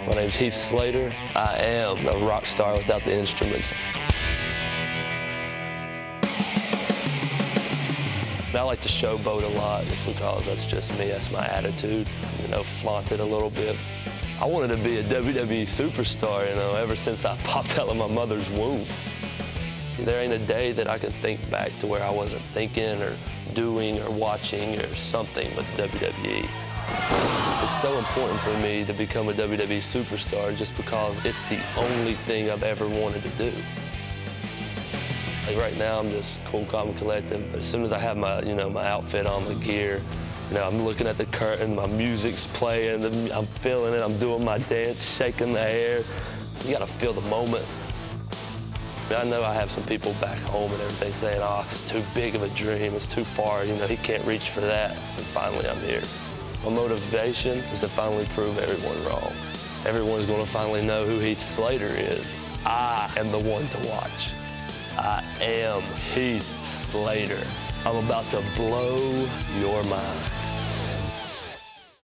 My name's Heath Slater. I am a rock star without the instruments. I like to showboat a lot just because that's just me, that's my attitude, flaunt it a little bit. I wanted to be a WWE superstar, ever since I popped out of my mother's womb. There ain't a day that I can think back to where I wasn't thinking or doing or watching or something with WWE. It's so important for me to become a WWE superstar just because it's the only thing I've ever wanted to do. Like right now, I'm just cool, calm, and collected. But as soon as I have my, my outfit on, my gear, I'm looking at the curtain, my music's playing, I'm feeling it, I'm doing my dance, shaking the hair. You gotta feel the moment. I know I have some people back home and everything saying, oh, it's too big of a dream, it's too far, he can't reach for that. And finally, I'm here. My motivation is to finally prove everyone wrong. Everyone's gonna finally know who Heath Slater is. I am the one to watch. I am Heath Slater. I'm about to blow your mind.